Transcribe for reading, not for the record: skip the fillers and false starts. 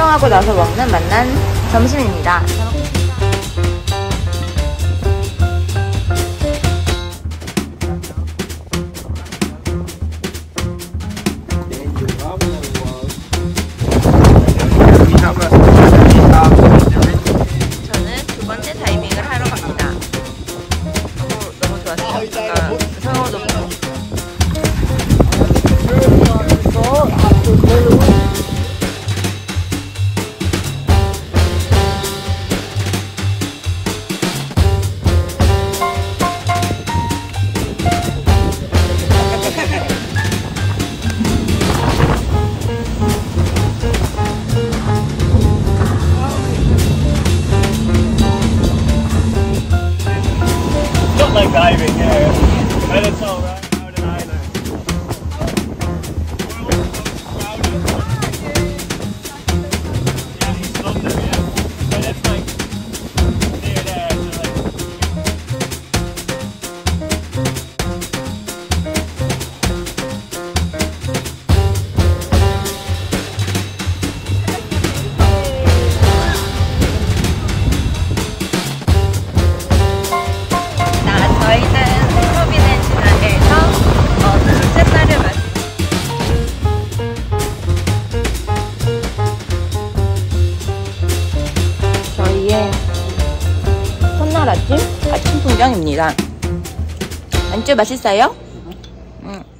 촬영하고 나서 먹는 만난 점심입니다. 저는 두 번째 다이빙을 하러 갑니다. 너무 좋았어요. 상어도 보고. Like diving, yeah. But it's all right out an island. Yeah, East London, yeah. But it's like near there, so like. 저희는 프로비덴시아에서 둘째 날을 맞습니다. 저희의 첫날 아침 풍경입니다. 안주 맛있어요? 응.